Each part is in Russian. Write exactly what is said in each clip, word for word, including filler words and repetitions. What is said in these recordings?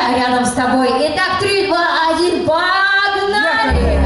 я рядом с тобой. Итак, три, два, один, погнали!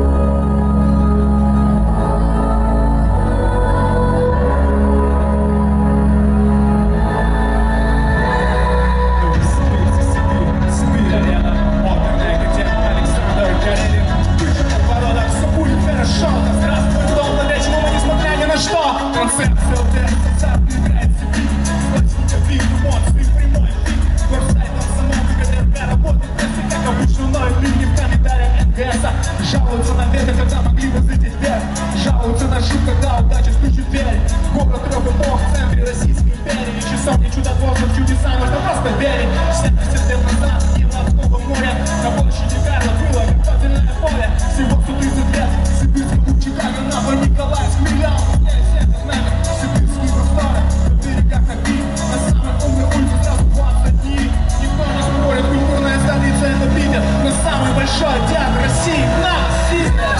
Жалуются на ветер, когда могли бы взлететь вверх. Жалуются на шум, когда удача стучит в дверь. Город трех эпох в центре Российской империи. Часовни чудотворцев, чудеса нужно просто верить. семьдесят лет назад не было такого моря. На площади Карла было картофельное поле. Всего сто тридцать лет Сибирскому Чикаго, Нава, Николаевск, миллион. Сибирские просторы, на берегах огни. На самых умных улицах сразу двадцать дней. Никто не спорит, культурная столица это Питер. Но самый большой театр России — наш Сибирь.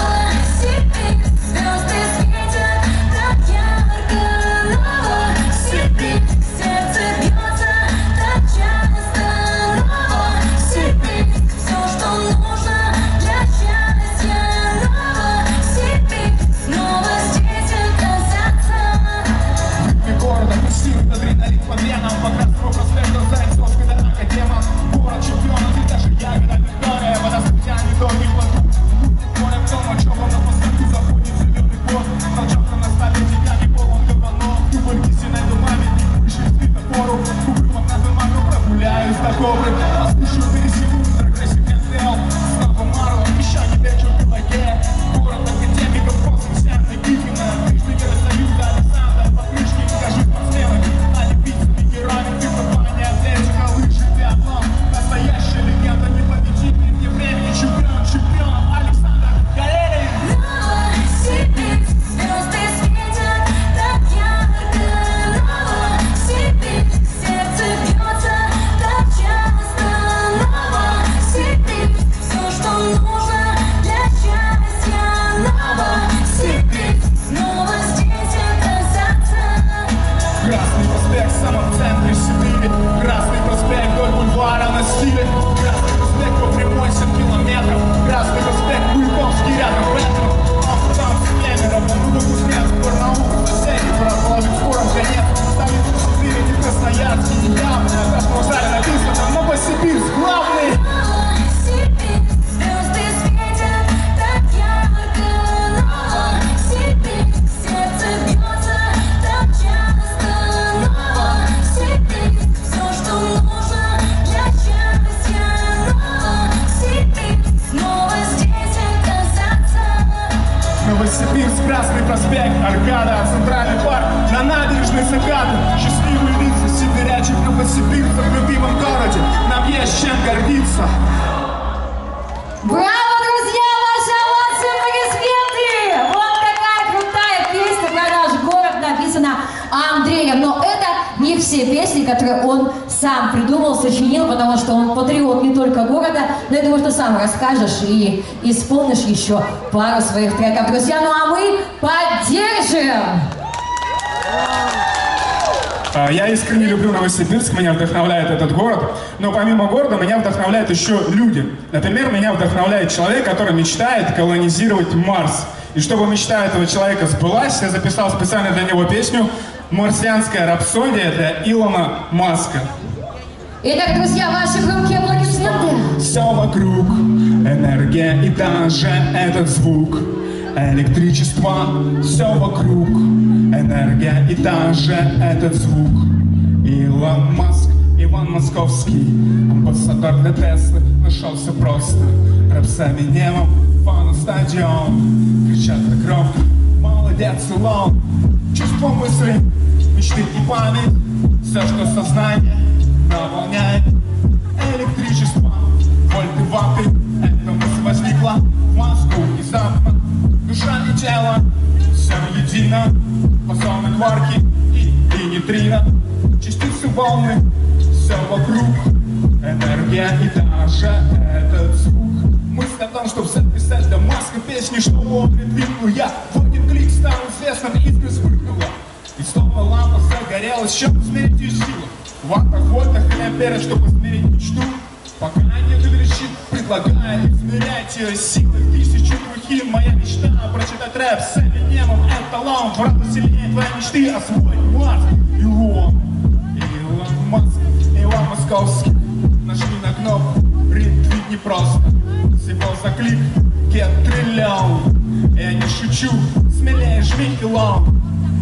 Звезды светят так ярко, Новосибирск, сердце бьется так часто, Новосибирск, все, что нужно для счастья, Новосибирск, снова здесь оказаться. Ритмы города пульсирует адреналин по венам, по Красного проспекта Зайцовской до Академа. Город чемпионов и даже ягода Виктория, вода с путями до Вильвату. Море в том, о чем он на посадку заходит зеленый год. Толчался на столе, тебя не полон кабанов. Дубль кисельной думами, не выше светофору. Кубрюмом на дыману прогуляюсь до кобры. Послушаю пересеку, прогрессивный отдел. Снова Марло, еще не вечер Пелагея. Город академиков, космоса, Никитина. Трижды Евросоюза, Александр, покрышки, скажи спортсмены. Олимпийцами, героями, фехтования, атлетика, лыжи, биатлон. Настоящая легенда, непобедимый, вне времени, чемпион, чемпион. Александр Галерин. Новосибирск, звезды светят так ярко, Новосибирск, сердце бьется так часто, Новосибирск, все, что нужно для счастья, Новосибирск, снова здесь оказаться. Красный проспект в самом центре Сибири, Красный проспект вдоль бульвара на стиле, Красный проспект по прямой семь километров, Красный проспект Буйковский рядом в этом. Там с Кемером, он глубоко снят, спор науку, соседи, проложит скором конец. Столицу Сибири, не Красноярск, не явно, на каждом зале написано Новосибирск главный. Новосибирск, звезды светят так ярко, Новосибирск, сердце бьется так часто, Новосибирск, все, что нужно для счастья, Новосибирск, снова здесь оказаться. Новосибирск, Красный проспект, Аркада, Центральный парк, на набережной заката. Счастливые лица сибирячих новосибирцев в любимом городе. Нам есть чем гордиться. Браво, друзья! Ваши овации, аплодисменты! Вот такая крутая песня про наш город написана Андреем. Но это не все песни, которые он сам придумал, сочинил, потому что он патриот не только города, но я думаю, что сам расскажешь и исполнишь еще пару своих треков. Друзья, ну а мы поддержим! Я искренне люблю Новосибирск, меня вдохновляет этот город, но помимо города меня вдохновляют еще люди. Например, меня вдохновляет человек, который мечтает колонизировать Марс. И чтобы мечта этого человека сбылась, я записал специально для него песню «Марсианская рапсодия» для Илона Маска. Итак, друзья, ваши громкие аплодисменты. Все вокруг энергия и даже этот звук. Электричество, все вокруг энергия и даже этот звук. Илон Маск, Иван Московский, амбассадор для Теслы, нашелся просто. Рэп с Эминемом, фан стадион, кричат на громко, молодец, Илон. Чувство мысли, мечты и память, все, что сознание наполняет. Электричество, вольты, ваты, эта мысль возникла в мозгу внезапно. Душа и тело, все едино, бозоны, кварки и, и нейтрино, частицы, волны, все вокруг, энергия и даже этот звук. Мысль о том, чтобы записать для Маска песни, чтобы он придвинул я. В один клик стал известным, искра вспыхнула, и снова лампа загорелась, чтобы измерить ее силу. В ваттах, вольтах или амперах, чтобы измерить мечту. Пока предлагаю измерять ее силой тысячу трухин. Моя мечта прочитать рэп с Эминемом. Это талант, в разу сильнее твоей мечты. Освой Марс, Илон, Илон Маск, Илон Московский. Нажми на кнопку, ретвит не просто. Сыпал за клик, get триллион. Я не шучу, смелее жми Илон.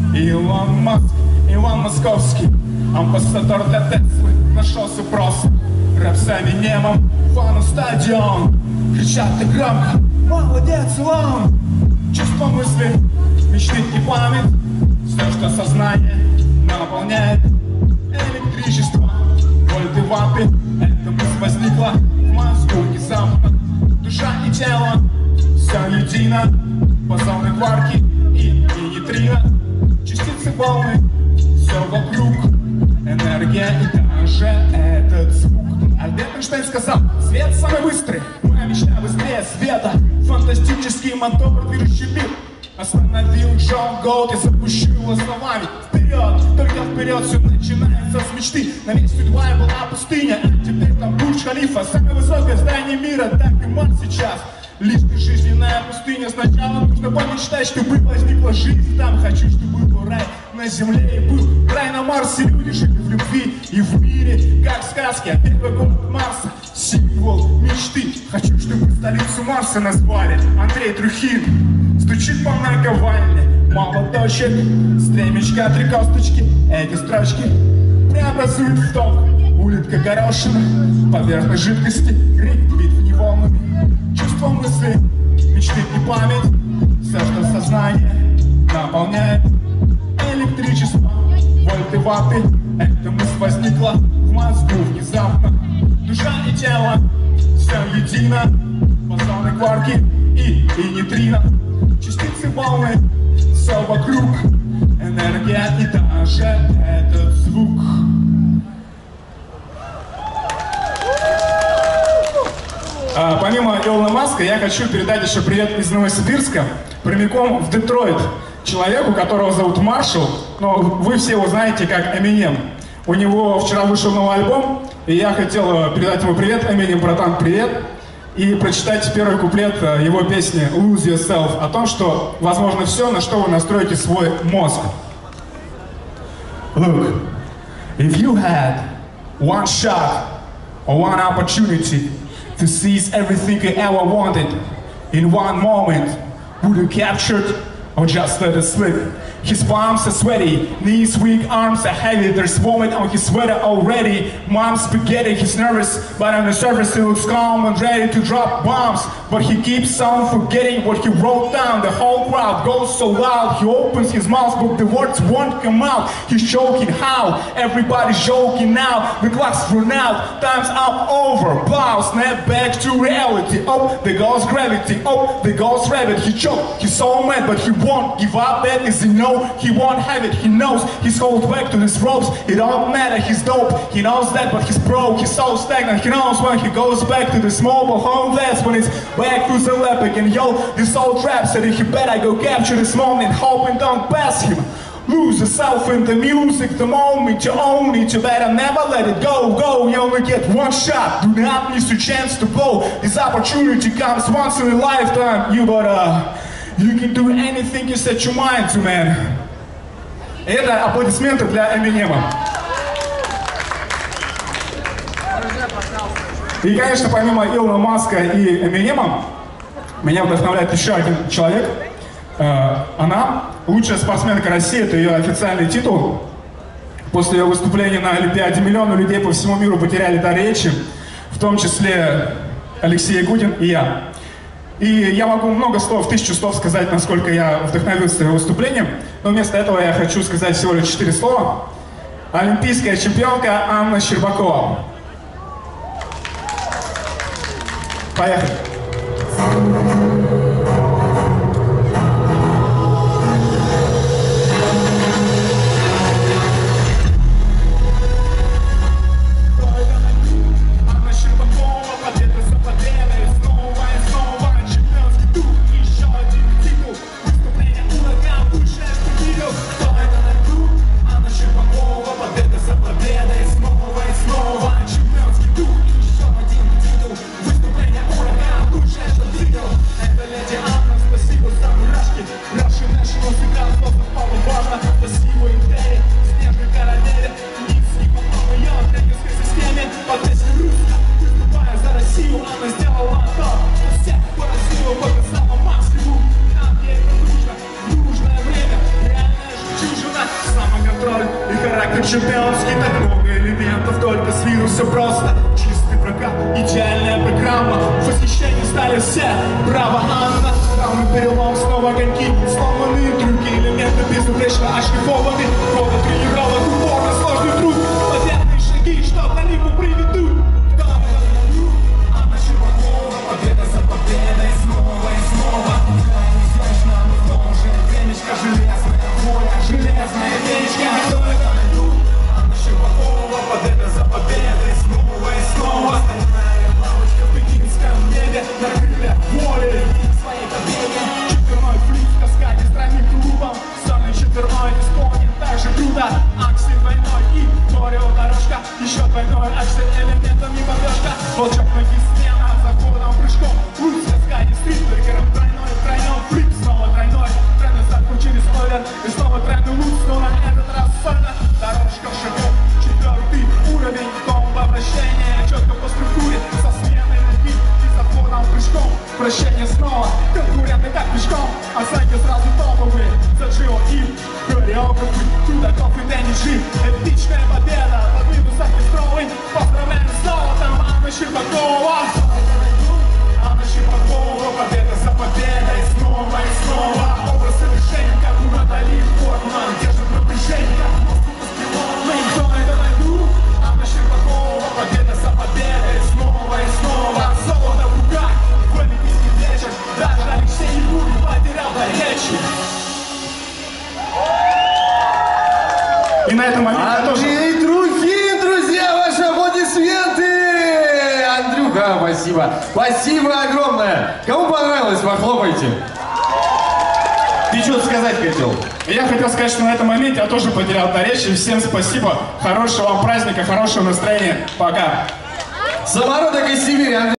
Илон Маск, Илон Московский, амбассадор для Теслы. Нашелся просто. Рэп с Эминемом, фану стадион. Кричат ты громко, молодец, Илон. Чувство мысли, мечты и память. Все, что сознание наполняет электричество. Вольты ваты, эта мысль возникла в мозгу внезапно. Душа и тело, все едино. Бозоны, кварки и, и нейтрино. Частицы волны, все вокруг. Энергия и даже этот звук. Альберт Эйнштейн сказал: свет самый быстрый, моя мечта быстрее света. Фантастический мотор, движущий мир. Остановил Джон Голд, я запущу его словами. Вперед, только вперед, все начинается с мечты. На месте Дубая была пустыня, а теперь там Бурдж-Халифа. Самое высокое здание мира, так и Марс сейчас. Лишь ты жизненная пустыня. Сначала нужно помечтать, чтобы возникла жизнь там. Хочу, чтобы был рай на земле и был рай на Марсе. Люди жили в любви и в мире, как сказки. А первый город Марса — символ мечты. Хочу, чтобы столицу Марса назвали Андрей Трухин. Стучит по наковальне молоточек, стремечка, три косточки. Эти строчки преобразуют в ток. Улитка горошина, поверхность жидкости, ритмит в ней волнами. Чувство мысли, мечты и память. Все, что сознание наполняет электричество. Вольты ваты, эта мысль возникла в мозгу внезапно. Душа и тело, все едино. Бозоны, кварки и, и нейтрино. Частицы волны, все вокруг. Энергия и даже этот звук. А, помимо Илона Маска, я хочу передать еще привет из Новосибирска прямиком в Детройт человеку, которого зовут Маршал, но вы все его знаете как Эминем. У него вчера вышел новый альбом, и я хотел передать ему привет. Эминем, братан, привет. И прочитать первый куплет его песни «Lose Yourself» о том, что возможно все, на что вы настроите свой мозг. Look, if you had one shot or one opportunity to seize everything you ever wanted in one moment, would you capture it or just let it slip? His palms are sweaty, knees weak, arms are heavy. There's vomit on his sweater already. Mom's spaghetti, he's nervous, but on the surface he looks calm and ready to drop bombs. But he keeps on forgetting what he wrote down. The whole crowd goes so loud. He opens his mouth, but the words won't come out. He's choking how? Everybody's joking now. The clock's run out, time's up over. Plow, snap back to reality. Oh, there goes gravity. Oh, there goes rabbit. He choked, he's so mad, but he won't give up. That is he knows. He won't have it, he knows he's held back to his ropes. It don't matter, he's dope, he knows that, but he's broke, he's so stagnant. He knows when he goes back to this mobile home, that's when it's back to the lap again. Yo, this old trap said he better go capture this moment, hoping don't pass him. Lose yourself in the music, the moment you own it, you better never let it go, go. You only get one shot, do not miss your chance to blow. This opportunity comes once in a lifetime, you better... You can do anything you set your mind to, man. Это аплодисменты для Эминема. И, конечно, помимо Илона Маска и Эминема, меня вдохновляет еще один человек. Она лучшая спортсменка России, это ее официальный титул. После ее выступления на Олимпиаде миллионы людей по всему миру потеряли дар речи, в том числе Алексей Ягудин и я. И я могу много слов, тысячу слов сказать, насколько я вдохновился его выступлением, но вместо этого я хочу сказать всего лишь четыре слова. Олимпийская чемпионка Анна Щербакова. Поехали. чемпионский, так много элементов, только с виру все просто. Чистый прокат, идеальная программа, в восхищении стали все. Браво, Анна! Равный перелом, снова огоньки, сломанные трюки, элементы безупречно ошлифованы. Годы тренировок, упорно, сложный труд, победные шаги, что к налипу приведут. Анна Щербакова, победа за победой, снова и снова. Неизбежно мы в том же времечко, железная воля, железная печка. Анна Щербакова, победа за победой, снова и снова. Стальная лавочка в пекинском небе, на крыльях воли, своей победе. Четверной флип в каскаде странным клубом, сольный четверной исполнен так же круто. Аксель двойной и Торио дорожка, еще двойной аксель элементом и подвижка. Волчок ноги смена, заходом прыжком, лук в каскаде стритлером, тройной, тройной флип, снова тройной, тройной задку через спойлер, и снова тройной лук, снова на этот раз сольно. Дорожка в шагов, четвертый уровень, комбо вращения, четко по структуре, со сменой ноги и заходом прыжком. Прощение снова, конкуренты как пешком, оценки сразу топовые, за Джио и хореографы, Чудаков и Дэнни Джи. Эпичная победа, под минус оркестровый, поздравляем с золотом Анна Щербакова. Анна Щербакова, победа за победой, снова и снова. Образ совершения, как у Натали Портман, держит напряжение, как мост пилотный, кто это найду? Анна Щербакова, победа за победой, снова и снова. Золото в руках, в олимпийский вечер, даже Алексей Егоров потерял до речи. И на этом моменте Андрей тоже... Трухин, друзья, ваши аплодисменты! Андрюха, спасибо. Спасибо огромное. Кому понравилось, похлопайте. Ты что-то сказать хотел? Я хотел сказать, что на этом моменте я тоже потерял до речи. Всем спасибо. Хорошего вам праздника, хорошего настроения. Пока. Самородок из Сибири.